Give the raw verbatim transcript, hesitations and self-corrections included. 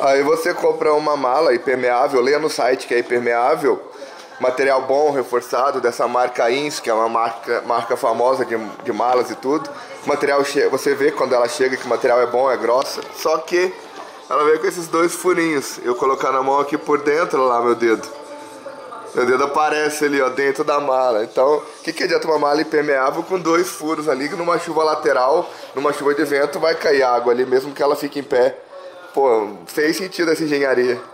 Aí você compra uma mala impermeável, leia no site que é impermeável, material bom, reforçado, dessa marca Ins, que é uma marca, marca famosa de, de malas e tudo. O material, você vê quando ela chega que o material é bom, é grossa, só que ela veio com esses dois furinhos. Eu colocar na mão aqui por dentro, olha lá meu dedo. Meu dedo aparece ali, ó, dentro da mala. Então, o que, que adianta uma mala impermeável com dois furos ali, que numa chuva lateral, numa chuva de vento, vai cair água ali, mesmo que ela fique em pé. Pô, fez sentido essa engenharia.